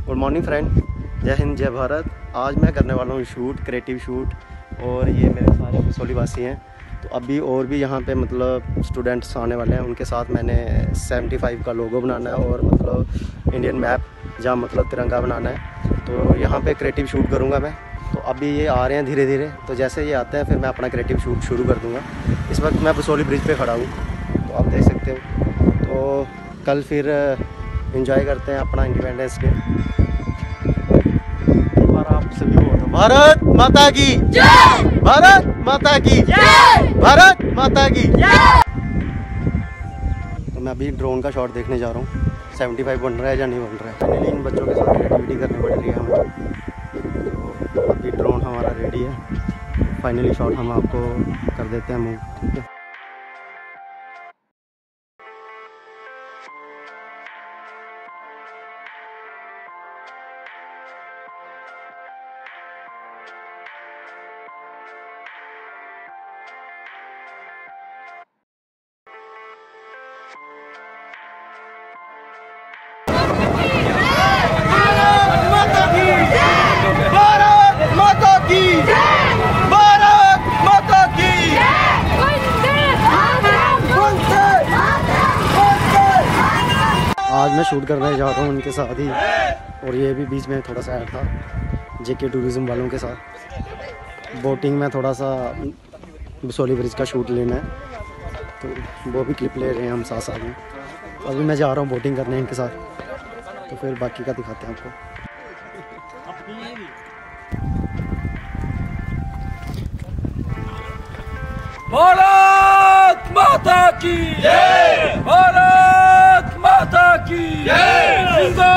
Good morning friend, जय हिंद जय भारत। आज मैं करने वाला हूँ शूट, क्रिएटिव शूट, और ये मेरे सारे कसौली वासी हैं। तो अभी और भी यहाँ पे मतलब स्टूडेंट्स आने वाले हैं, उनके साथ मैंने 75 का लोगो बनाना है और मतलब इंडियन मैप जहाँ मतलब तिरंगा बनाना है। तो यहाँ पे क्रिएटिव शूट करूँगा मैं। तो अभी ये आ रहे हैं धीरे धीरे, तो जैसे ये आते हैं फिर मैं अपना क्रिएटिव शूट शुरू कर दूँगा। इस वक्त मैं कसौली ब्रिज पे खड़ा हूँ, तो आप देख सकते हो। तो कल फिर एंजॉय करते हैं अपना इंडिपेंडेंस डे। आप सभी हो भारत माता की जय, भारत माता की जय, भारत माता की जय। तो मैं अभी ड्रोन का शॉट देखने जा रहा हूँ, 75 बन रहा है या नहीं बन रहा है। फाइनली इन बच्चों के साथ क्रिएटिविटी करनी पड़ रही है हमें। तो अभी ड्रोन हमारा रेडी है, फाइनली शॉट हम आपको कर देते हैं मूव, ठीक है। आज मैं शूट करने जा रहा हूँ उनके साथ ही, और ये भी बीच में थोड़ा सा ऐड था जेके टूरिज्म वालों के साथ। बोटिंग में थोड़ा सा कसौली ब्रिज का शूट लेना है, तो वो भी क्लिप ले रहे हैं हम साथ साथ में। तो अभी मैं जा रहा हूँ बोटिंग करने इनके साथ, तो फिर बाकी का दिखाते हैं आपको। भारत माता की जय, भारत माता की जय।